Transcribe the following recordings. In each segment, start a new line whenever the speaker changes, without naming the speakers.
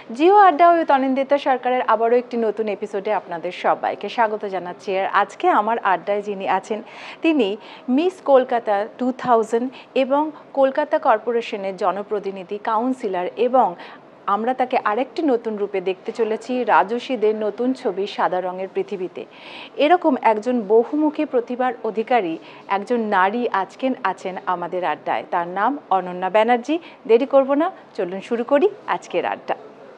জিও আড্ডা উইথ অনিন্দিতা সরকারের আবারও একটি নতুন এপিসোডে আপনাদের সবাইকে স্বাগত জানাচ্ছি। আর আজকে আমার আড্ডায় যিনি আছেন তিনি মিস কলকাতা 2000 এবং কলকাতা কর্পোরেশনের জনপ্রতিনিধি, কাউন্সিলর এবং আমরা তাকে আরেকটি নতুন রূপে দেখতে চলেছি রাজসীদের নতুন ছবি সাদা রঙের পৃথিবীতে। এরকম একজন বহুমুখী প্রতিভার অধিকারী একজন নারী আজকে আছেন আমাদের আড্ডায়। তার নাম অনন্যা ব্যানার্জি। দেরি করব না, চলুন শুরু করি আজকের আড্ডা।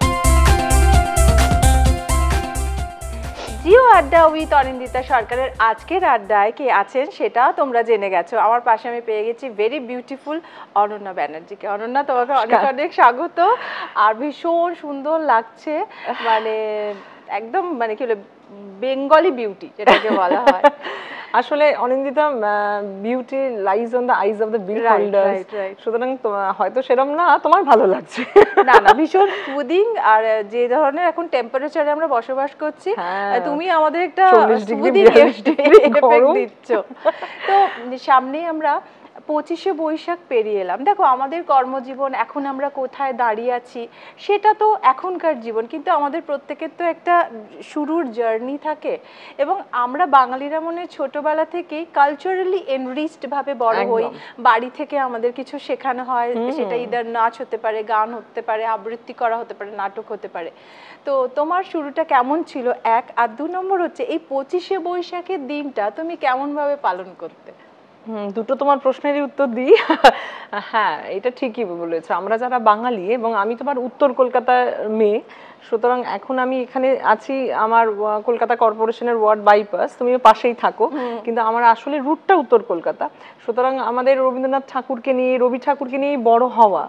জিও আড্ডা উইথ অনিন্দিতা সরকারের আজকের আড্ডায় কে আছেন সেটা তোমরা জেনে গেছো। আমার পাশে আমি পেয়ে গেছি ভেরি বিউটিফুল অনন্যা ব্যানার্জিকে। অনন্যা, তোমাকে অনেক অনেক স্বাগত। আর ভীষণ সুন্দর লাগছে, মানে একদম মানে কি বলে বেঙ্গলি বিউটি যেটাকে বলা হয়।
আসলে Anindita, beauty lies on the eyes of the beholder, সুতরাং হয়তো সেরকম না, তোমার ভালো লাগছে।
না না, ভীষণ সুদিং। আর যে ধরনের এখন টেম্পারেচারে আমরা বসবাস করছি, তুমি আমাদের একটা সুদিং এফেক্ট দিচ্ছ। তো সামনেই আমরা 25শে বৈশাখ পেরিয়ে এলাম। দেখো আমাদের কর্মজীবন, এখন আমরা কোথায় দাঁড়িয়ে আছি সেটা তো এখনকার জীবন, কিন্তু আমাদের প্রত্যেকের তো একটা শুরুর জার্নি থাকে। এবং আমরা বাঙালিরা মনে ছোটবেলা থেকেই কালচারালি এনরিচড ভাবে বড় হই। বাড়ি থেকে আমাদের কিছু শেখানো হয়, সেটা ইদার নাচ হতে পারে, গান হতে পারে, আবৃত্তি করা হতে পারে, নাটক হতে পারে। তো তোমার শুরুটা কেমন ছিল, এক? আর 2 নম্বর হচ্ছে এই 25শে বৈশাখের দিনটা তুমি কেমন ভাবে পালন করতে?
দুটো তোমার প্রশ্নেরই উত্তর দিই। হ্যাঁ, এটা ঠিকই বলেছো। আমরা যারা বাঙালি, এবং আমি তোমার উত্তর কলকাতার মেয়ে, সুতরাং এখন আমি এখানে আছি আমার কলকাতা কর্পোরেশনের ওয়ার্ড বাইপাস, তুমিও পাশেই থাকো, কিন্তু আমার আসলে রুটটা উত্তর কলকাতা। সুতরাং আমাদের রবীন্দ্রনাথ ঠাকুরকে নিয়ে, রবি ঠাকুরকে নিয়ে বড় হওয়া,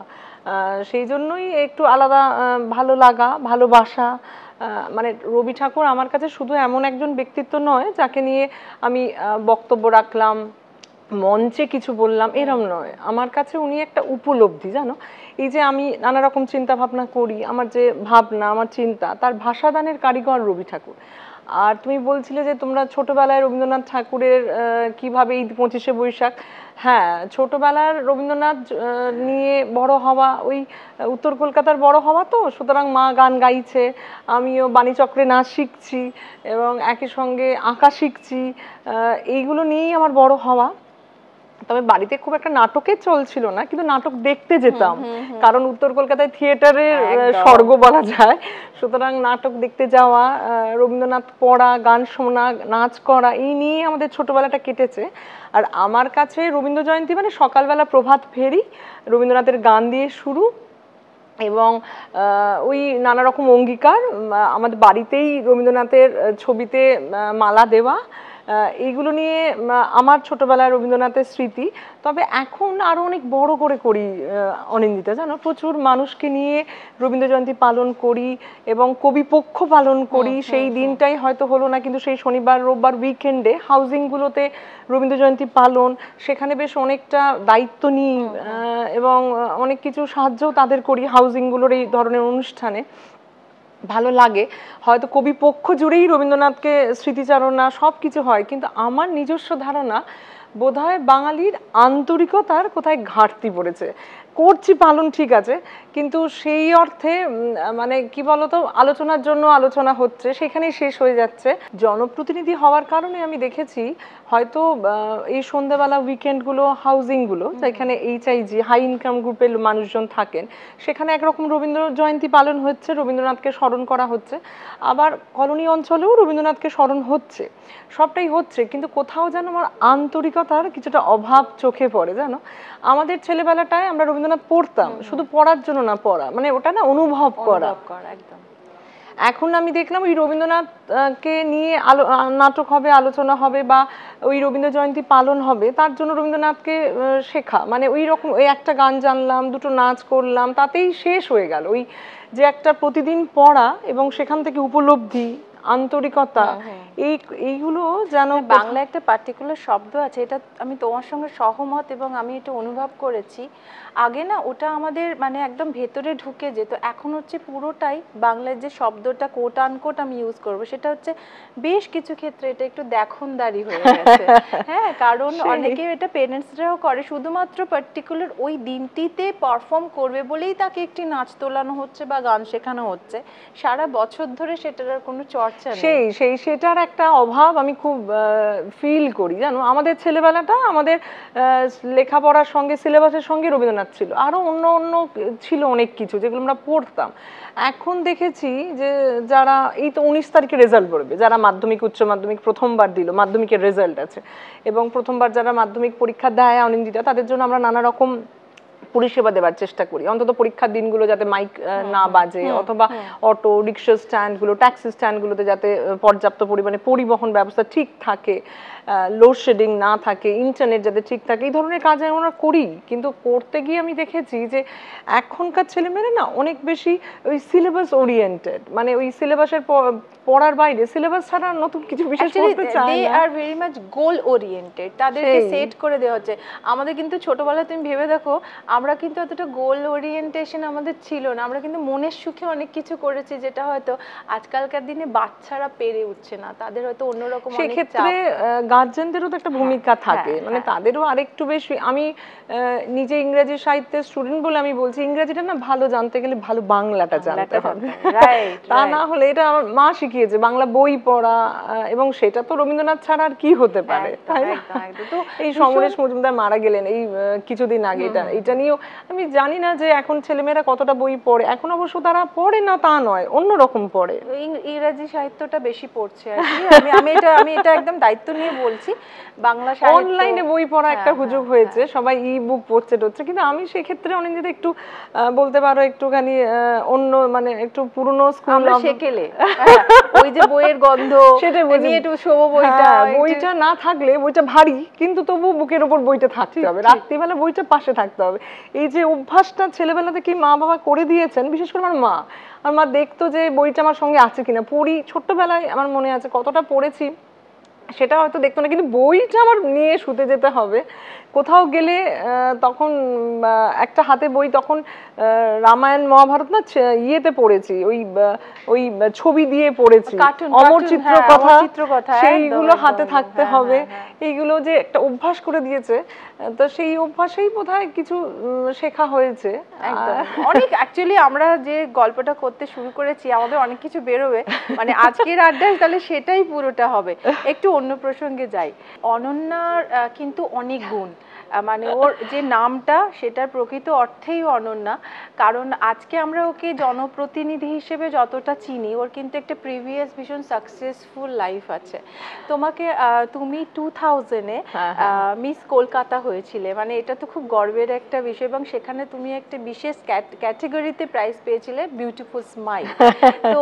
সেই জন্যই একটু আলাদা ভালো লাগা, ভালোবাসা। মানে রবি ঠাকুর আমার কাছে শুধু এমন একজন ব্যক্তিত্ব নয় যাকে নিয়ে আমি বক্তব্য রাখলাম, মঞ্চে কিছু বললাম, এরম নয়। আমার কাছে উনি একটা উপলব্ধি, জানো। এই যে আমি নানা রকম চিন্তা ভাবনা করি, আমার যে ভাবনা, আমার চিন্তা, তার ভাষাদানের কারিগর রবি ঠাকুর। আর তুমি বলছিলে যে তোমরা ছোটবেলায় রবীন্দ্রনাথ ঠাকুরের কিভাবে এই 25শে বৈশাখ, হ্যাঁ, ছোটবেলার রবীন্দ্রনাথ নিয়ে বড় হওয়া, ওই উত্তর কলকাতার বড় হওয়া, তো সুতরাং মা গান গাইছে, আমিও বাণীচক্রে নাচ শিখছি এবং একই সঙ্গে আঁকা শিখছি, এইগুলো নিয়েই আমার বড় হওয়া। তবে বাড়িতে খুব একটা নাটকের চলছিল না, কিন্তু নাটক দেখতে যেতাম, কারণ উত্তর কলকাতায় থিয়েটারের স্বর্গ বলা যায়। সুতরাং নাটক দেখতে যাওয়া, রবীন্দ্রনাথ পড়া, গান শোনা, নাচ করা, এই নিয়ে আমাদের ছোটবেলাটা কেটেছে। আর আমার কাছে রবীন্দ্র জয়ন্তী মানে সকালবেলা প্রভাত ফেরি, রবীন্দ্রনাথের গান দিয়ে শুরু, এবং ওই নানা রকম অঙ্গীকার, আমাদের বাড়িতেই রবীন্দ্রনাথের ছবিতে মালা দেওয়া, এইগুলো নিয়ে আমার ছোটবেলায় রবীন্দ্রনাথের স্মৃতি। তবে এখন আরো অনেক বড় করে করি অনিন্দিতা, জানো, প্রচুর মানুষকে নিয়ে রবীন্দ্র জয়ন্তী পালন করি এবং কবিপক্ষ পালন করি। সেই দিনটাই হয়তো হলো না, কিন্তু সেই শনিবার রোববার উইকেন্ডে হাউজিংগুলোতে রবীন্দ্র জয়ন্তী পালন, সেখানে বেশ অনেকটা দায়িত্ব নিই এবং অনেক কিছু সাহায্যও তাদের করি হাউজিংগুলোর এই ধরনের অনুষ্ঠানে। ভালো লাগে। হয়তো কবিপক্ষ জুড়েই রবীন্দ্রনাথকে স্মৃতিচারণা সব কিছু হয়, কিন্তু আমার নিজস্ব ধারণা বোধহয় বাঙালির আন্তরিকতার কোথায় ঘাটতি পড়েছে। করছি পালন, ঠিক আছে, কিন্তু সেই অর্থে মানে কি বলতো, আলোচনার জন্য আলোচনা হচ্ছে, সেখানেই শেষ হয়ে যাচ্ছে। জনপ্রতিনিধি হওয়ার কারণে আমি দেখেছি হয়তো এই সন্ধ্যাবেলা উইকেন্ডগুলো, হাউজিংগুলো যেখানে HIG হাই ইনকাম গ্রুপের মানুষজন থাকেন, সেখানে একরকম রবীন্দ্র জয়ন্তী পালন হচ্ছে, রবীন্দ্রনাথকে স্মরণ করা হচ্ছে। আবার কলোনি অঞ্চলেও রবীন্দ্রনাথকে স্মরণ হচ্ছে, সবটাই হচ্ছে, কিন্তু কোথাও যেন আমার আন্তরিকতার কিছুটা অভাব চোখে পড়ে, জানো। আমাদের ছেলেবেলাটায় আমরা রবীন্দ্রনাথ পড়তাম, শুধু পড়ার জন্য না, পড়া মানে ওটা না, অনুভব করা।
একদম।
এখন আমি দেখলাম ওই রবীন্দ্রনাথকে নিয়ে নাটক হবে, আলোচনা হবে, বা ওই রবীন্দ্র জয়ন্তী পালন হবে, তার জন্য রবীন্দ্রনাথকে শেখা, মানে ওই রকম ওই একটা গান জানলাম, দুটো নাচ করলাম, তাতেই শেষ হয়ে গেল। ওই যে একটা প্রতিদিন পড়া এবং সেখান থেকে উপলব্ধি, আন্তরিকতা, এইগুলো যেন
বাংলা একটা পার্টিকুলার শব্দ আছে, এটা আমি তোমার সঙ্গে সহমত এবং আমি এটা অনুভব করেছি। আগে না ওটা আমাদের মানে একদম ভেতরে ঢুকে যেত, এখন হচ্ছে পুরোটাই বাংলার যে শব্দটা কোট আনকোট আমি ইউজ করবো, সেটা হচ্ছে বেশ কিছু ক্ষেত্রে এটা একটু দেখনদারি হয়ে গেছে। হ্যাঁ, কারণ অনেকে এটা পেরেন্টসরাও করে শুধুমাত্র পার্টিকুলার ওই দিনটিতে পারফর্ম করবে বলেই তাকে একটি নাচ তোলানো হচ্ছে বা গান শেখানো হচ্ছে, সারা বছর ধরে সেটার আর কোনো চর্চা নেই।
সেটার একটা অভাব আমি খুব ফিল করি জানো। আমাদের ছেলেবেলাটা আমাদের লেখাপড়ার সঙ্গে সিলেবাসের সঙ্গে রবীন্দ্রনাথ ছিল, আরো অন্য অন্য ছিল অনেক কিছু যেগুলো আমরা পড়তাম। এখন দেখেছি যে যারা এই তো 19 তারিখে রেজাল্ট বেরোবে, যারা মাধ্যমিক উচ্চ মাধ্যমিক প্রথমবার দিল, মাধ্যমিকের রেজাল্ট আছে, এবং প্রথমবার যারা মাধ্যমিক পরীক্ষা দেয় অনিন্দিতা, তাদের জন্য আমরা নানা রকম পরিষেবা দেওয়ার চেষ্টা করি, অন্তত পরীক্ষার দিনগুলো যাতে মাইক না বাজে, অথবা অটো রিক্সা স্ট্যান্ডগুলো ট্যাক্সি স্ট্যান্ডগুলোতে যাতে পর্যাপ্ত পরিমাণে পরিবহন ব্যবস্থা ঠিক থাকে, লোডশেডিং না থাকে, ইন্টারনেট যাতে ঠিক থাকে, এই ধরনের কাজ আমরা করি। কিন্তু করতে গিয়ে আমি দেখেছি যে এখনকার ছেলেমেয়েরা না অনেক বেশি ওই সিলেবাস ওরিয়েন্টেড, মানে ওই সিলেবাসের পড়ার বাইরে সিলেবাস ছাড়া নতুন কিছু বিশেষ করতে চায় না।
They are very much goal oriented, তাদেরকে সেট করে দেওয়া হচ্ছে। আমাদের কিন্তু ছোটবেলায় তুমি ভেবে দেখো, আমরা কিন্তু অতটা গোল ওরিয়েন্টেশন আমাদের ছিল না, আমরা কিন্তু মনের সুখে অনেক কিছু করেছি যেটা হয়তো আজকালকার দিনে বাচ্চারা পেরে উঠছে না, তাদের হয়তো অন্যরকম অনেক চাপ।
সেক্ষেত্রে গার্জেনদেরও তো একটা ভূমিকা থাকে, মানে তাদেরও আরেকটু বেশি। আমি নিজে ইংরেজি সাহিত্যের স্টুডেন্ট বলে আমি বলছি, ইংরেজিটা না ভালো জানতে গেলে ভালো বাংলাটা জানতে হবে, তা না হলে, এটা আমার মা শিখিয়েছে, বাংলা বই পড়া, এবং সেটা তো রবীন্দ্রনাথ ছাড়া আর কি হতে পারে, তাই না? তো এই সমরেশ মজুমদার মারা গেলেন এই কিছুদিন আগে, এটা নিয়েও আমি জানি না যে এখন ছেলেমেয়েরা কতটা বই পড়ে। এখন অবশ্য তারা পড়ে না তা নয়, অন্যরকম পড়ে,
ইংরেজি সাহিত্যটা বেশি পড়ছে আর কি। আমি এটা একদম দায়িত্ব নিয়ে বলছি। বাংলা সাহিত্য
অনলাইনে বই পড়া একটা হুজুগ হয়েছে, সবাই ই বুক পড়ছে, কিন্তু আমি সেক্ষেত্রে অনেক যেটা একটু বলতে পারো একটুখানি অন্য, মানে একটু পুরনো স্কুল
সেকেলে, ওই যে বইয়ের গন্ধ,
সেটা
নিয়ে একটু শোবো
বইটা না থাকলে, বইটা ভারী কিন্তু তবু বুকের উপর বইটা থাকতে হবে, রাত্রিবেলা বইটা পাশে থাকতে হবে। এই যে অভ্যাসটা ছেলেবেলা থেকে মা বাবা করে দিয়েছেন, বিশেষ করে আমার মা দেখতো যে বইটা আমার সঙ্গে আছে কিনা, পড়ি, ছোট্টবেলায় আমার মনে আছে কতটা পড়েছি সেটা হয়তো দেখতো না, কিন্তু বইটা আমার নিয়ে শুতে যেতে হবে। কোথাও গেলে তখন একটা হাতে বই, তখন রামায়ণ মহাভারত না ইয়েতে পড়েছি, ওই ছবি দিয়ে পড়েছি, অমর চিত্রকথা, সেইগুলো হাতে থাকতে হবে। এইগুলো যে একটা অভ্যাস করে দিয়েছে, তো সেই অভ্যাসেই বোধহয় কিছু শেখা হয়েছে।
অনেক অ্যাকচুয়ালি আমরা যে গল্পটা করতে শুরু করেছি, আমাদের অনেক কিছু বেরোবে, মানে আজকের আড্ডায় তাহলে সেটাই পুরোটা হবে। একটু অন্য প্রসঙ্গে যাই। অনন্যার কিন্তু অনেক গুণ, মানে ওর যে নামটা সেটার প্রকৃত অর্থেই অনন্যা, কারণ আজকে আমরা ওকে জনপ্রতিনিধি হিসেবে যতটা চিনি, ওর কিন্তু একটা প্রিভিয়াস ভীষণ সাকসেসফুল লাইফ আছে। তুমি 2000-এ মিস কলকাতা হয়েছিলে, মানে এটা তো খুব গর্বের একটা বিষয়, এবং সেখানে তুমি একটা বিশেষ ক্যাটাগরিতে প্রাইজ পেয়েছিলে, বিউটিফুল স্মাইল। তো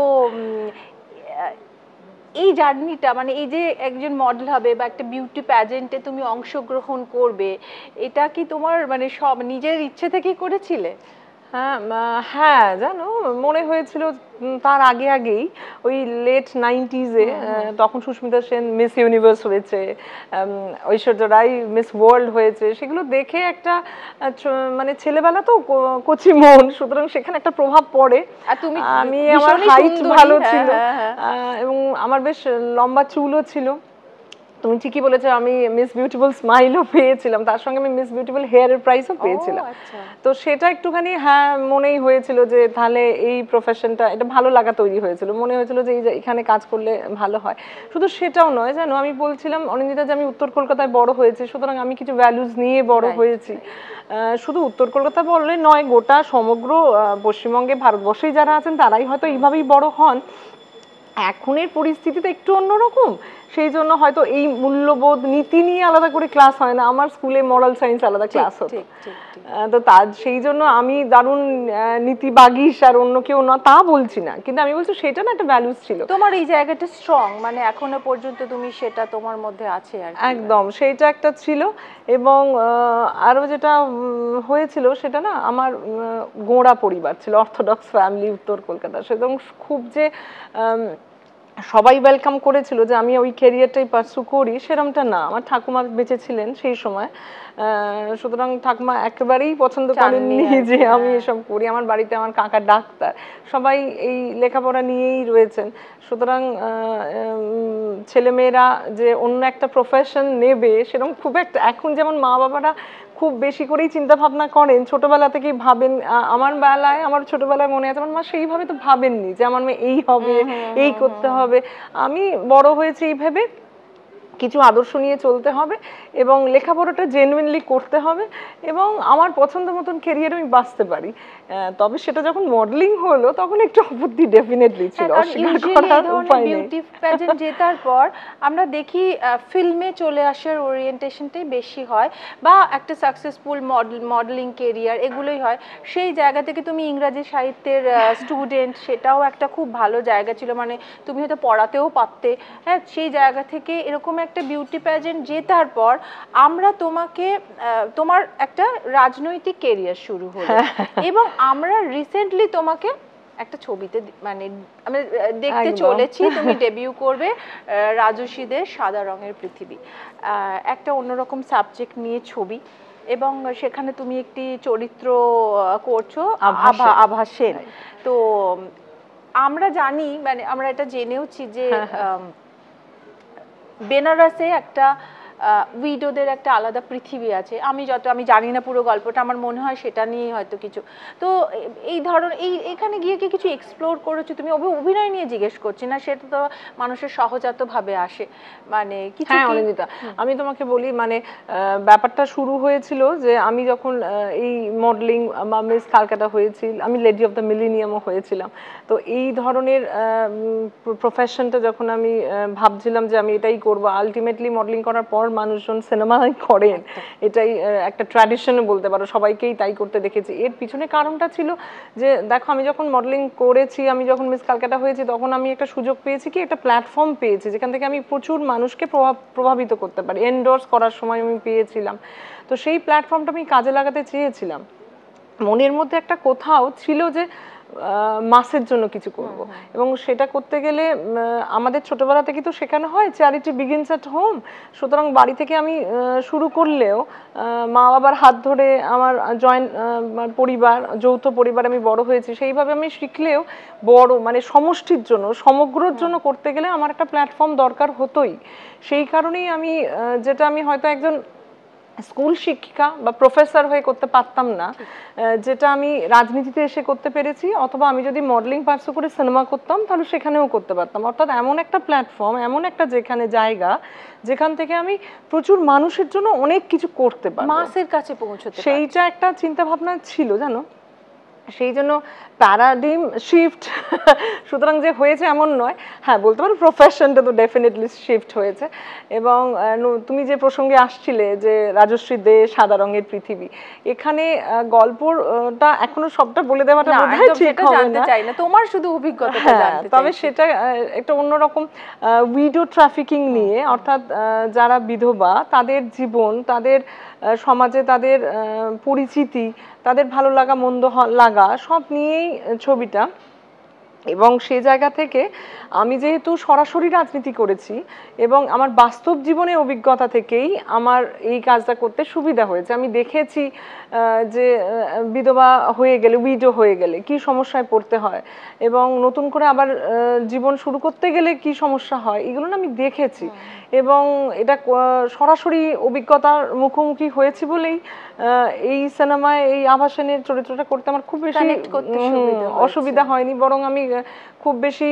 এই জার্নিটা, মানে এই যে একজন মডেল হবে বা একটা বিউটি প্যাজেন্টে তুমি অংশগ্রহণ করবে, এটা কি তোমার মানে সব নিজের ইচ্ছে থেকেই করেছিলে?
হ্যাঁ, জানো, মনে হয়েছিল তার আগেই ওই লেট 90s-এ, তখন সুস্মিতা সেন মিস ইউনিভার্স হয়েছে, ঐশ্বর্য রায় মিস ওয়ার্ল্ড হয়েছে, সেগুলো দেখে একটা মানে ছেলেবেলা তো কচি মন, সুতরাং সেখানে একটা প্রভাব পড়ে। আমার হাইট ভালো ছিল এবং আমার বেশ লম্বা চুলও ছিল। তুমি ঠিকই বলেছো, আমি মিস বিউটিফুল স্মাইলও পেয়েছিলাম, তার সঙ্গে আমি মিস বিউটিফুল হেয়ারের প্রাইজও পেয়েছিলাম। তো সেটা একটুখানি মনেই হয়েছিল যে তাহলে এই প্রফেশনটা, এটা ভালো লাগা তৈরি হয়েছিল, মনে হয়েছিল যে এখানে কাজ করলে ভালো হয়। শুধু সেটাও নয়, জানো, আমি বলছিলাম অনিন্দিতা যে আমি উত্তর কলকাতায় বড় হয়েছি, সুতরাং আমি কিছু ভ্যালুজ নিয়ে বড় হয়েছি। শুধু উত্তর কলকাতা বললে নয়, গোটা সমগ্র পশ্চিমবঙ্গে, ভারতবর্ষেই যারা আছেন তারাই হয়তো এইভাবেই বড় হন। এখনের পরিস্থিতিতে একটু অন্যরকম, সেই জন্য হয়তো এই মূল্যবোধ নীতি নিয়ে আলাদা করে ক্লাস হয় না। আমার স্কুলে মরাল সায়েন্স আলাদা ক্লাস হতো, তো সেই জন্য আমি দারুণ নীতিবাগীশ আর অন্য কেউ না তা বলছি না, কিন্তু আমি বলছি সেটা না একটা ভ্যালুস ছিল।
তোমার এই জায়গাটা স্ট্রং, মানে এখনো পর্যন্ত তুমি সেটা তোমার মধ্যে আছে আর
একদম সেইটা একটা ছিল। এবং আরো যেটা হয়েছিল সেটা না, আমার গোঁড়া পরিবার ছিল, অর্থোডক্স ফ্যামিলি উত্তর কলকাতা, সুতরাং খুব যে সবাই ওয়েলকাম করেছিল যে আমি ওই ক্যারিয়ারটাই পার্সু করি, সেরকমটা না। আমার ঠাকুমা বেঁচে ছিলেন সেই সময়, সুতরাং ঠাকুমা একেবারেই পছন্দ করেননি যে আমি এসব করি। আমার বাড়িতে আমার কাকা ডাক্তার, সবাই এই লেখাপড়া নিয়েই রয়েছেন। সুতরাং ছেলেমেয়েরা যে অন্য একটা প্রফেশন নেবে সেরকম খুব একটা, এখন যেমন মা বাবারা খুব বেশি করেই চিন্তা ভাবনা করেন, ছোটবেলা থেকেই ভাবেন। আমার বেলায়, আমার ছোটবেলায় মনে আছে আমার মা সেইভাবে তো ভাবেননি যে আমার মেয়ে এই হবে, এই করতে হবে। আমি বড় হয়েছি এই ভেবে কিছু আদর্শ নিয়ে চলতে হবে এবং লেখাপড়াটা জেনুইনলি করতে হবে এবং আমার পছন্দ মতন ক্যারিয়ার আমি বাঁচতে পারি। তবে সেটা যখন মডেলিং হলো তখন একটু আপত্তি ডেফিনেটলি ছিল, অস্বীকার করার উপায় নেই।
বিউটি প্যাজেন্ট জেতার পর আমরা দেখি ফিল্মে চলে আসার ওরিয়েন্টেশনটাই বেশি হয়, বা একটা সাকসেসফুল মডেলিং ক্যারিয়ার এগুলোই হয়। সেই জায়গা থেকে তুমি ইংরাজি সাহিত্যের স্টুডেন্ট, সেটাও একটা খুব ভালো জায়গা ছিল, মানে তুমি হয়তো পড়াতেও পারতে। হ্যাঁ, সেই জায়গা থেকে এরকম একটা বিউটি প্যাজেন্ট জেতার পর আমরা তোমাকে, তোমার একটা রাজনৈতিক ক্যারিয়ার শুরু হলো এবং আমরা রিসেন্টলি তোমাকে একটা ছবিতে মানে আমরা দেখতে চলেছি, তুমি ডেবিউ করবে রাজস্বীদের সাদা রঙের পৃথিবী, একটা অন্যরকম সাবজেক্ট নিয়ে ছবি, এবং সেখানে তুমি একটি চরিত্র করছো আভা সেন। তো আমরা জানি, মানে আমরা এটা জেনেওছি যে বেনারসে একটা উইডোদের একটা আলাদা পৃথিবী আছে। আমি জানি না পুরো গল্পটা, আমার মনে হয় সেটা নিয়ে হয়তো কিছু। তো এই ধরনের এখানে গিয়ে কি কিছু এক্সপ্লোর করেছো তুমি? অভিনয় নিয়ে জিজ্ঞেস করছি না, সেটা তো মানুষের সহজাত ভাবে আসে, মানে কিছু।
হ্যাঁ অনিন্দিতা, আমি তোমাকে বলি, মানে ব্যাপারটা শুরু হয়েছিল যে আমি যখন এই মডেলিং বা মিস কলকাতা হয়েছিল, আমি লেডি অফ দ্য মিলেনিয়ামও হয়েছিলাম। তো এই ধরনের প্রফেশনটা যখন আমি ভাবছিলাম যে আমি এটাই করবো, আলটিমেটলি মডেলিং করার পর মানুষজন সিনেমাই করেন, এটাই একটা ট্র্যাডিশনও বলতে পারো, সবাইকেই তাই করতে দেখেছি। এর পিছনে কারণটা ছিল যে দেখো, আমি যখন মডেলিং করেছি, আমি যখন মিস কলকাতা হয়েছি, তখন আমি একটা সুযোগ পেয়েছি, কি একটা প্ল্যাটফর্ম পেয়েছি যেখান থেকে আমি প্রচুর মানুষকে প্রভাবিত করতে পারি, এন্ডোর্স করার সময় আমি পেয়েছিলাম। তো সেই প্ল্যাটফর্মটা আমি কাজে লাগাতে চেয়েছিলাম। মনের মধ্যে একটা কোথাও ছিল যে মাসের জন্য কিছু করব, এবং সেটা করতে গেলে আমাদের ছোটবেলা থেকে তো শেখানো হয় চ্যারিটি বিগিনস অ্যাট হোম। সুতরাং বাড়ি থেকে আমি শুরু করলেও মা বাবার হাত ধরে আমার জয়েন্ট পরিবার, যৌথ পরিবার আমি বড় হয়েছি, সেইভাবে আমি শিখলেও বড় মানে সমষ্টির জন্য, সমগ্রর জন্য করতে গেলে আমার একটা প্ল্যাটফর্ম দরকার হতোই। সেই কারণেই আমি যেটা আমি হয়তো একজন স্কুল শিক্ষিকা বা প্রফেসর হয়ে করতে পারতাম না, যেটা আমি রাজনীতিতে এসে করতে পেরেছি, অথবা আমি যদি মডেলিং পার্সু করে সিনেমা করতাম তাহলে সেখানেও করতে পারতাম। অর্থাৎ এমন একটা প্ল্যাটফর্ম, এমন একটা যেখানে জায়গা যেখান থেকে আমি প্রচুর মানুষের জন্য অনেক কিছু করতে পারবো,
মাসের কাছে পৌঁছতে,
সেইটা একটা চিন্তা ভাবনা ছিল জানো। সেই জন্য প্যারাডিম শিফট সুতরাং যে হয়েছে এমন নয়, হ্যাঁ বলতে পারো প্রফেশনটা তো ডেফিনেটলি শিফট হয়েছে। এবং তুমি যে প্রসঙ্গে আসছিলে যে রাজশ্রী দে সাদা রঙের পৃথিবী, এখানে গল্পটা এখনো সবটা বলে দেওয়াটা বোধহয় ঠিক হবে না,
চাই না তোমার শুধু অভিজ্ঞতাটা জানতে চাই।
তবে সেটা একটা অন্যরকম উইডো ট্রাফিকিং নিয়ে, অর্থাৎ যারা বিধবা তাদের জীবন, তাদের সমাজে তাদের পরিচিতি, তাদের ভালো লাগা মন্দ লাগা সব নিয়েই ছবিটা। এবং সেই জায়গা থেকে আমি যেহেতু সরাসরি রাজনীতি করেছি এবং আমার বাস্তব জীবনের অভিজ্ঞতা থেকেই আমার এই কাজটা করতে সুবিধা হয়েছে। আমি দেখেছি যে বিধবা হয়ে গেলে, উইডো হয়ে গেলে কি সমস্যায় পড়তে হয়, এবং নতুন করে আবার জীবন শুরু করতে গেলে কি সমস্যা হয়, এগুলো না আমি দেখেছি। এবং এটা সরাসরি অভিজ্ঞতার মুখোমুখি হয়েছি বলেই এই সিনেমায় এই আভাসেনের চরিত্রটা করতে আমার খুব বেশি অসুবিধা হয়নি, বরং আমি খুব বেশি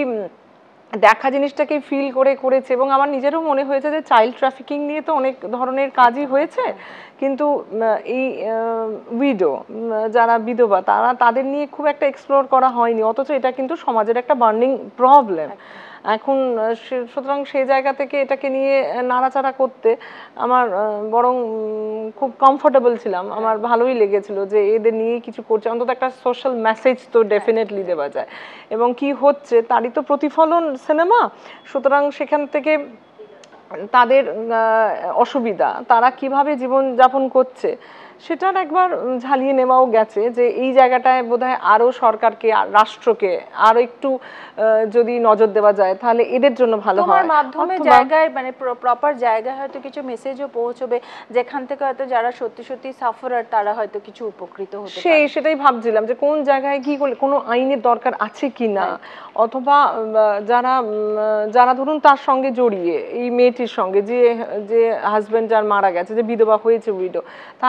দেখা জিনিসটাকে ফিল করে করেছে। এবং আমার নিজেরও মনে হয়েছে যে চাইল্ড ট্রাফিকিং নিয়ে তো অনেক ধরনের কাজই হয়েছে, কিন্তু এই উইডো যারা বিধবা তাদের নিয়ে খুব একটা এক্সপ্লোর করা হয়নি, অথচ এটা কিন্তু সমাজের একটা বার্নিং প্রবলেম এখন। সুতরাং সেই জায়গা থেকে এটাকে নিয়ে নাড়াচাড়া করতে আমার বরং খুব কমফোর্টেবল ছিলাম, আমার ভালোই লেগেছিল যে এদের নিয়েই কিছু করছে, অন্তত একটা সোশ্যাল মেসেজ তো ডেফিনেটলি দেওয়া যায়, এবং কি হচ্ছে তারই তো প্রতিফলন সিনেমা। সুতরাং সেখান থেকে তাদের অসুবিধা, তারা কিভাবে জীবন যাপন করছে, সেটার একবার ঝালিয়ে নেওয়াও গেছে যে এই জায়গাটায় বোধহয় আরো সরকারকে রাষ্ট্রকে আরো একটু যদি নজর দেওয়া যায় তাহলে এদের জন্য ভালো হয়।
তোমার মাধ্যমে জায়গায় মানে প্রপার জায়গায় হয়তো কিছু মেসেজও পৌঁছবে যেখান থেকে হয়তো যারা সত্যি সত্যি সাফারার তারা হয়তো কিছু উপকৃত হতে পারে।
সেটাই ভাবছিলাম যে কোন জায়গায় কি করলে কোনো আইনের দরকার আছে কিনা, অথবা যারা যারা ধরুন তার সঙ্গে জড়িয়ে এই মেয়েটির সঙ্গে যে যে হাজবেন্ড যার মারা গেছে, যে বিধবা হয়েছে উইডো,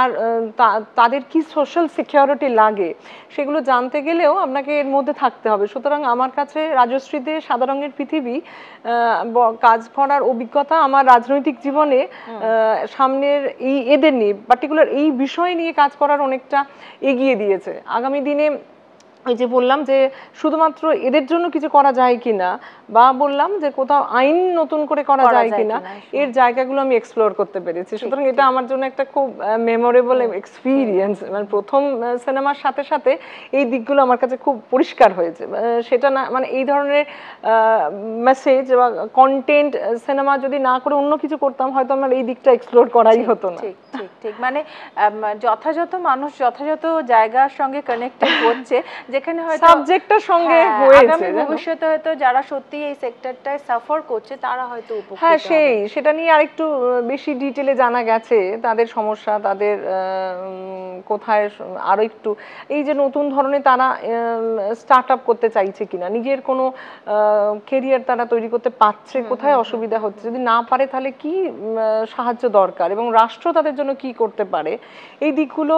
তাদের কি সোশ্যাল সিকিউরিটি লাগে সেগুলো জানতে গেলেও আপনাকে এর মধ্যে থাকতে হবে। সুতরাং আমার কাছে রাজশ্রীতে সাদা রঙের পৃথিবী কাজ করার অভিজ্ঞতা আমার রাজনৈতিক জীবনে সামনের এই এদের নিয়ে পার্টিকুলার এই বিষয় নিয়ে কাজ করার অনেকটা এগিয়ে দিয়েছে। আগামী দিনে ওই যে বললাম যে শুধুমাত্র এদের জন্য কিছু করা যায় কিনা, বা বললাম যে কোথাও আইন নতুন করে করা যায় কিনা, এর জায়গাগুলো আমি এক্সপ্লোর করতে পেরেছি। সুতরাং এটা আমার জন্য একটা খুব মেমোরেবল এক্সপিরিয়েন্স। মানে প্রথম সিনেমার সাথে সাথে এই দিকগুলো আমার কাছে খুব পরিষ্কার হয়েছে। সেটা না মানে এই ধরনের মেসেজ বা কন্টেন্ট সিনেমা যদি না করে অন্য কিছু করতাম হয়তো আমার এই দিকটা এক্সপ্লোর করাই হতো না।
ঠিক ঠিক ঠিক, মানে যথাযথ মানুষ যথাযথ জায়গার সঙ্গে কানেক্টেড হচ্ছে যেখানে হয়তো
সাবজেক্টের সঙ্গে হয়েছে।
ভবিষ্যতে হয়তো যারা সত্যি এই সেক্টরটায় সাফার করছে তারা হয়তো উপকৃত হবে।
হ্যাঁ সেটা নিয়ে আরেকটু বেশি ডিটেইলে জানা গেছে, তাদের সমস্যা, তাদের কোথায় আরো একটু এই যে নতুন ধরনের তারা স্টার্টআপ করতে চাইছে কিনা, নিজের কোনো ক্যারিয়ার তারা তৈরি করতে পারছে, কোথায় অসুবিধা হচ্ছে, যদি না পারে তাহলে কি সাহায্য দরকার এবং রাষ্ট্র তাদের জন্য কি করতে পারে, এই দিকগুলো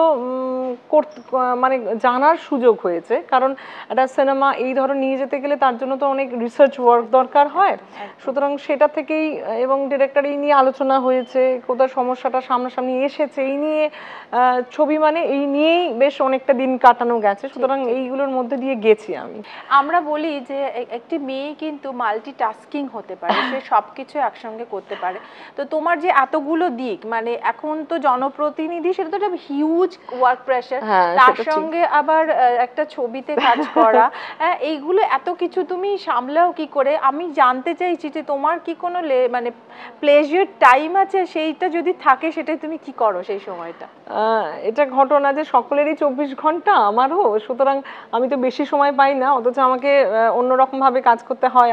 মানে জানার সুযোগ হয়েছে। কারণ একটা সিনেমা এই ধরনের নিয়ে যেতে গেলে তার জন্য তো অনেক রিসার্চ ওয়ার্ক দরকার হয়। সুতরাং সেটা থেকেই এবং ডিরেক্টর এই নিয়ে আলোচনা হয়েছে, কোথায় সমস্যাটা সামনাসামনি এসেছে, এই নিয়ে ছবি মানে এই নিয়েই বেশ অনেকটা দিন কাটানো গেছে। সুতরাং এইগুলোর মধ্যে দিয়ে গেছি আমি।
আমরা বলি যে একটি মেয়ে কিন্তু মাল্টিটাস্কিং হতে পারে, সে সবকিছু একসঙ্গে করতে পারে। তো তোমার যে এতগুলো দিক, মানে এখন তো জনপ্রতিনিধি, সেটা তো একটা হিউজ ওয়ার্ক প্রেশার, তার সঙ্গে আবার একটা ছবিতে কাজ করা, এইগুলো এত কিছু তুমি সামলাও কি করে? আমি জানতে চাইছি যে তোমার কি কোনো মানে প্লেজার টাইম আছে, সেইটা যদি থাকে সেটাই তুমি কি করো সেই সময়টা?
এটা ঘটনা যে সকলেরই 24 ঘন্টা, আমারও। সুতরাং আমি তো বেশি সময় পাই না, অথচ আমাকে অন্যরকম ভাবে কাজ করতে হয়।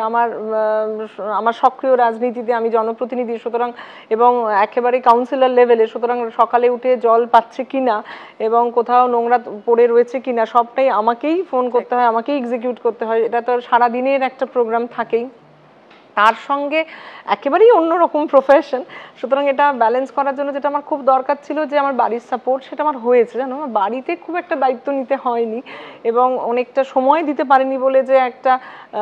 আমার সক্রিয় রাজনীতিতে আমি জনপ্রতিনিধি, সুতরাং এবং একেবারে কাউন্সিলর লেভেলে, সুতরাং সকালে উঠে জল পাচ্ছে কিনা এবং কোথাও নোংরা পড়ে রয়েছে কিনা সবটাই আমাকেই ফোন করতে হয়, আমাকেই এক্সিকিউট করতে হয়। এটা তো সারাদিনের একটা প্রোগ্রাম থাকেই, তার সঙ্গে একেবারেই অন্যরকম প্রফেশন। সুতরাং এটা ব্যালেন্স করার জন্য যেটা আমার খুব দরকার ছিল যে আমার বাড়ির সাপোর্ট, সেটা আমার হয়েছে। জানো, আমার বাড়িতে খুব একটা দায়িত্ব নিতে হয়নি এবং অনেকটা সময় দিতে পারিনি বলে যে একটা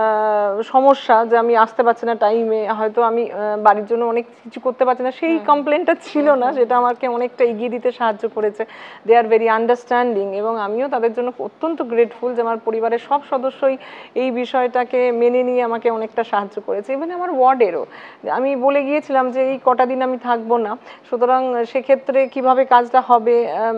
সমস্যা, যে আমি আসতে পারছি না টাইমে, হয়তো আমি বাড়ির জন্য অনেক কিছু করতে পারছি না, সেই কমপ্লেনটা ছিল না। যেটা আমাকে অনেকটা এগিয়ে দিতে সাহায্য করেছে। দে আর ভেরি আন্ডারস্ট্যান্ডিং এবং আমিও তাদের জন্য অত্যন্ত গ্রেটফুল যে আমার পরিবারের সব সদস্যই এই বিষয়টাকে মেনে নিয়ে আমাকে অনেকটা সাহায্য করেছে। ইভেন আমার ওয়ার্ডেরও আমি বলে গিয়েছিলাম যে এই কটা দিন আমি থাকবো না, সুতরাং সেক্ষেত্রে কিভাবে কাজটা হবে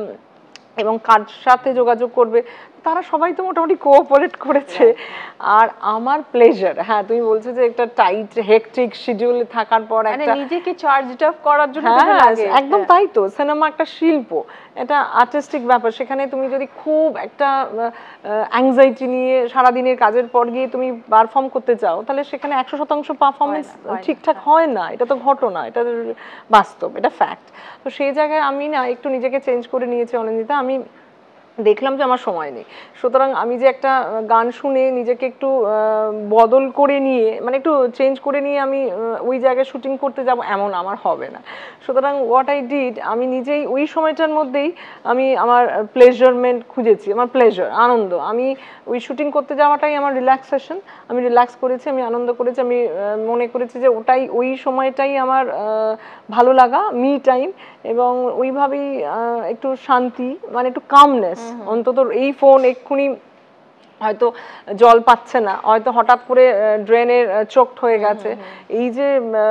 এবং কার সাথে যোগাযোগ করবে, তারা সবাই তো মোটামুটি কোঅপারেট করেছে। আর আমার প্লেজার, হ্যাঁ তুমি বলছো যে একটা টাইট হেকট্রিক শিডিউল থাকার পর একটা
নিজেকে চার্জড আপ করার জন্য লাগে,
একদম তাই তো। সিনেমা একটা শিল্প, এটা আর্টিস্টিক ব্যাপার। সেখানে তুমি যদি খুব একটা অ্যাংজাইটি নিয়ে সারাদিনের কাজের পর গিয়ে তুমি পারফর্ম করতে চাও, তাহলে সেখানে 100% পারফরমেন্স ঠিকঠাক হয় না। এটা তো ঘটনা, এটা বাস্তব, এটা ফ্যাক্ট। তো সেই জায়গায় আমি না একটু নিজেকে চেঞ্জ করে নিয়েছি অনিন্দিতা। আমি দেখলাম যে আমার সময় নেই, সুতরাং আমি যে একটা গান শুনে নিজেকে একটু বদল করে নিয়ে, মানে একটু চেঞ্জ করে নিয়ে আমি ওই জায়গায় শুটিং করতে যাব, এমন আমার হবে না। সুতরাং হোয়াট আই ডিড, আমি নিজেই ওই সময়টার মধ্যেই আমি আমার প্লেজারমেন্ট খুঁজেছি, আমার প্লেজার, আনন্দ। আমি ওই শুটিং করতে যাওয়াটাই আমার রিল্যাক্সেশন, আমি রিল্যাক্স করেছি, আমি আনন্দ করেছি। আমি মনে করেছি যে ওটাই, ওই সময়টাই আমার ভালো লাগা, মি টাইম, এবং ওইভাবেই একটু শান্তি, মানে একটু কামনেস। অন্তত এই ফোন এক্ষুনি হয়তো জল পাচ্ছে না, হয়তো হঠাৎ করে ড্রেনের চোকড হয়ে গেছে, এই যে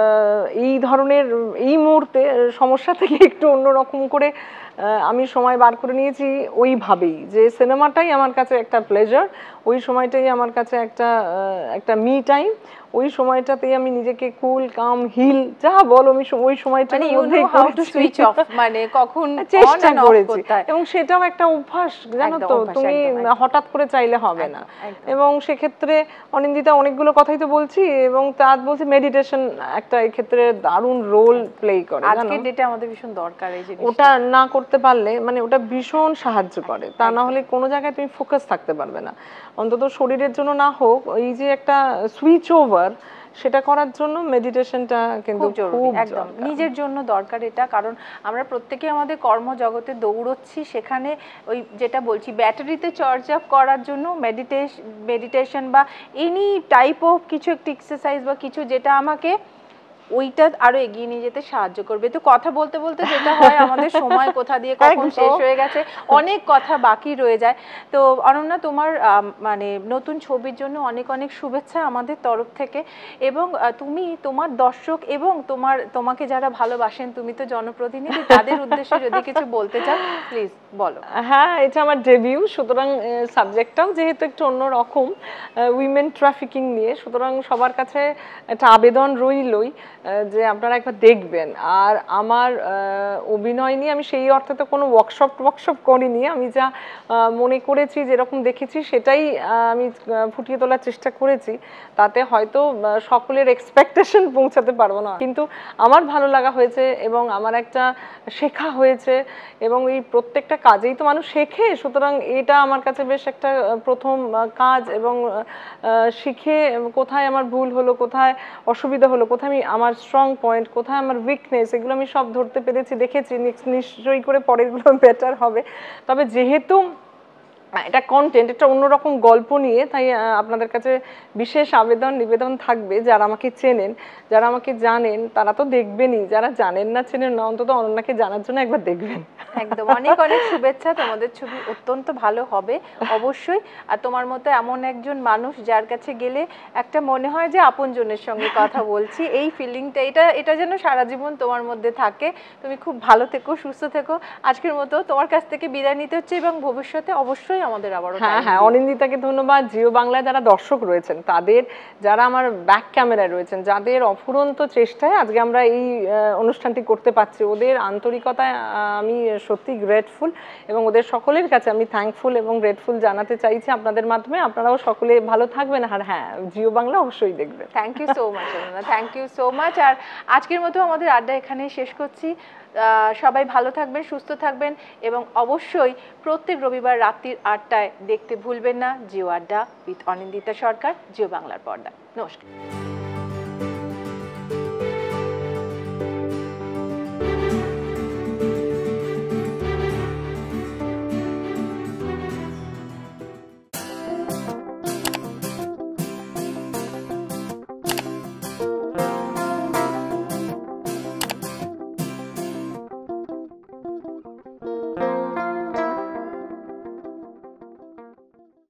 এই ধরনের এই মুহূর্তে সমস্যা থেকে একটু অন্যরকম করে আমি সময় বার করে নিয়েছি ওইভাবেই, যে সিনেমাটাই আমার কাছে একটা প্লেজার, ওই সময়টাই আমার কাছে একটা মি টাইম, ওই সময়টাতেই আমি নিজেকে কুল কাম হিল যা বলো আমি ওই সময়টার মধ্যেই
সুইচ অফ মানে কখন
চেষ্টা করেছি এবং সেটাও একটা অভ্যাস জানো তো তুমি হঠাৎ করে চাইলে হবে না এবং সেক্ষেত্রে অনিন্দিতা অনেকগুলো কথাই তো বলছি এবং তার বলছি মেডিটেশন একটা এই ক্ষেত্রে দারুণ রোল প্লে করে
আজকের ডেটে আমাদের ভীষণ দরকার এই জিনিসটা
ওটা না করতে পারলে মানে ওটা ভীষণ সাহায্য করে তা না হলে কোনো জায়গায় তুমি ফোকাস থাকতে পারবে না অন্তত শরীরের জন্য না হোক এই যে একটা সুইচ ওভার সেটা করার জন্য মেডিটেশনটা কিন্তু খুব
একদম নিজের জন্য দরকার এটা কারণ আমরা প্রত্যেকে আমাদের কর্মজগতে দৌড়চ্ছি সেখানে ওই যেটা বলছি ব্যাটারিতে চার্জ আপ করার জন্য মেডিটেশন বা এনি টাইপ অফ কিছু একটা এক্সারসাইজ বা কিছু যেটা আমাকে ওইটা আরো এগিয়ে নিয়ে যেতে সাহায্য করবে তো কথা বলতে বলতে যেটা হয় আমাদের সময় কোথা দিয়ে কখন শেষ হয়ে গেছে অনেক কথা বাকি রয়ে যায় তো অনন্যা তোমার মানে নতুন ছবির জন্য অনেক অনেক শুভেচ্ছা আমাদের তরফ থেকে এবং তুমি তোমার দর্শক এবং তোমাকে যারা ভালোবাসেন তুমি তো জনপ্রতিনিধি তাদের উদ্দেশ্যে যদি কিছু বলতে চাও প্লিজ বলো
হ্যাঁ এটা আমার ডেবিউ সুতরাং সাবজেক্টটাও যেহেতু একটু অন্যরকম উইমেন ট্রাফিকিং নিয়ে সুতরাং সবার কাছে একটা আবেদন রইলই যে আপনারা একবার দেখবেন আর আমার অভিনয় নিয়ে আমি সেই অর্থে তো কোনো ওয়ার্কশপ করিনি আমি যা মনে করেছি যেরকম দেখেছি সেটাই আমি ফুটিয়ে তোলার চেষ্টা করেছি তাতে হয়তো সকলের এক্সপেকটেশন পৌঁছাতে পারবো না কিন্তু আমার ভালো লাগা হয়েছে এবং আমার একটা শেখা হয়েছে এবং এই প্রত্যেকটা কাজেই তো মানুষ শেখে সুতরাং এটা আমার কাছে বেশ একটা প্রথম কাজ এবং শিখে কোথায় আমার ভুল হলো কোথায় অসুবিধা হলো কোথায় আমি আমার স্ট্রং পয়েন্ট কোথায় আমার উইকনেস এগুলো আমি সব ধরতে পেরেছি দেখেছি নিশ্চয়ই করে পরেরগুলো বেটার হবে তবে যেহেতু এটা কন্টেন্ট একটা অন্যরকম গল্প নিয়ে তাই আপনাদের কাছে বিশেষ নিবেদন থাকবে যারা আমাকে চেনেন যারা আমাকে জানেন তারা তো দেখবেনই যারা জানেন না চেনেন না অন্তত অনন্যাকে জানার জন্য একবার দেখবেন
একদম অনেক অনেক শুভেচ্ছা তোমাদের ছবি অত্যন্ত ভালো হবে অবশ্যই আর তোমার মতো এমন একজন মানুষ যার কাছে গেলে একটা মনে হয় যে আপনজনের সঙ্গে কথা বলছি এই ফিলিংটা এটা যেন সারা জীবন তোমার মধ্যে থাকে তুমি খুব ভালো থেকো সুস্থ থেকো আজকের মতো তোমার কাছ থেকে বিদায় নিতে হচ্ছে এবং ভবিষ্যতে অবশ্যই আমাদের আবারও
হ্যাঁ অনিন্দিতাকে ধন্যবাদ জিও বাংলায় যারা দর্শক রয়েছেন তাদের যারা আমার ব্যাক ক্যামেরায় রয়েছেন যাদের অফুরন্ত চেষ্টায় আজকে আমরা এই অনুষ্ঠানটি করতে পারছি ওদের আন্তরিকতায় আমি সত্যি গ্রেটফুল এবং ওদের সকলের কাছে আমি থ্যাঙ্কফুল এবং গ্রেটফুল জানাতে চাইছি আপনাদের মাধ্যমে আপনারাও সকলে ভালো থাকবেন আর হ্যাঁ জিও বাংলা অবশ্যই দেখবেন
thank you so much thank you so much আর আজকের মতো আমাদের আড্ডা এখানেই শেষ করছি সবাই ভালো থাকবেন সুস্থ থাকবেন এবং অবশ্যই প্রত্যেক রবিবার রাত্রির 8টায় দেখতে ভুলবেন না জিও আড্ডা উইথ অনিন্দিতা সরকার জিও বাংলার পর্দা নমস্কার